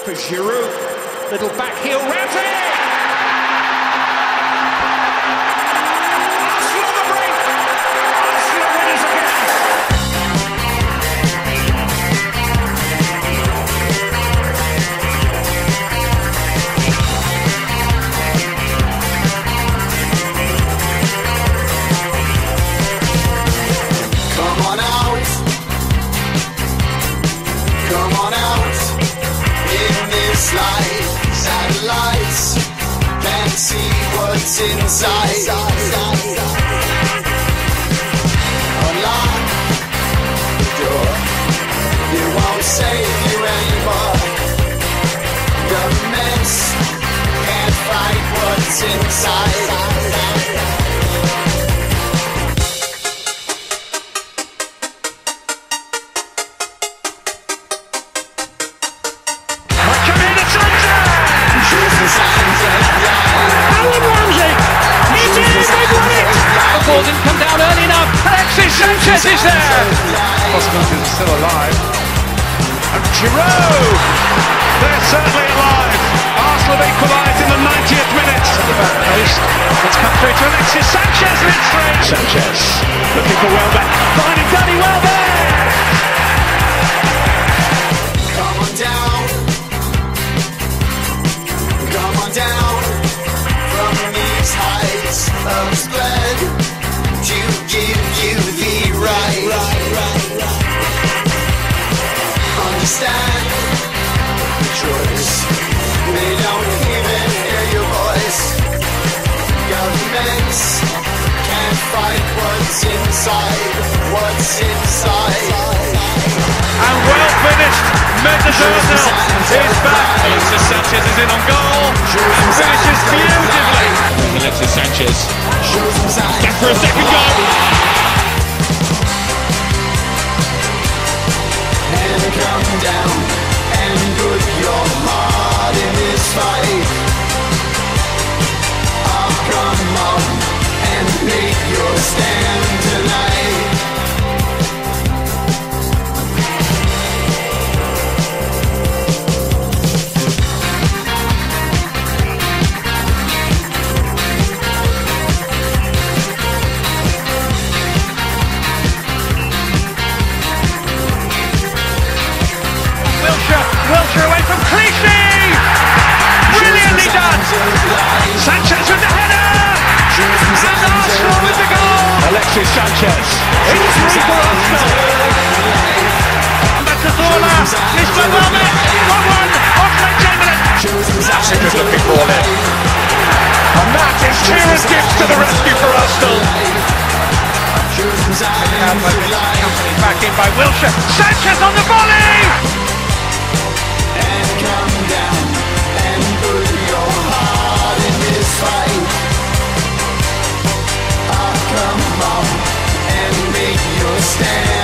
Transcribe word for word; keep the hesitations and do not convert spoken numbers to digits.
for Giroud. Little back heel, Ramsey! Arsenal on the break! Arsenal winners again! Come on out, come on out, in this light, satellites can't see what's inside. Unlock the door, it won't save you anymore. Governments can't fight what's inside. Alan Ramsey! He did! They've won it! The ball didn't come down early enough. Alexis Sanchez is there! Possibilities are still alive. And Giroud! They're certainly alive. Arsenal have equalised in the ninetieth minute. At the back post. It's come through to Alexis Sanchez and it's three. Sanchez looking for Welbeck. Finding Danny Welbeck! Come on down, come on down from these heights of spread to give you the right. Understand the choice, they don't even hear your voice. Governments can't fight what's inside, what's inside. And well finished. Mendes is back. Alexis Sanchez is in on goal. And finishes beautifully. Alexis Sanchez back for a second goal. And come down and put your heart in this fight. Oh, come on and make your stand tonight. Wilshere, Wilshere away from Clichy! Brilliantly done! Sanchez with the header! And Arsenal with the goal! Alexis Sanchez. It's three for Arsenal! Back to Zola, Ismail Ahmed, one one, offside Chamberlain! That's a good looking ball in. And that is Kieran Gibbs to the rescue for Arsenal. Back in by Wilshere, Sanchez on the volley! And come down and put your heart in this fight. Oh, come on and make your stand.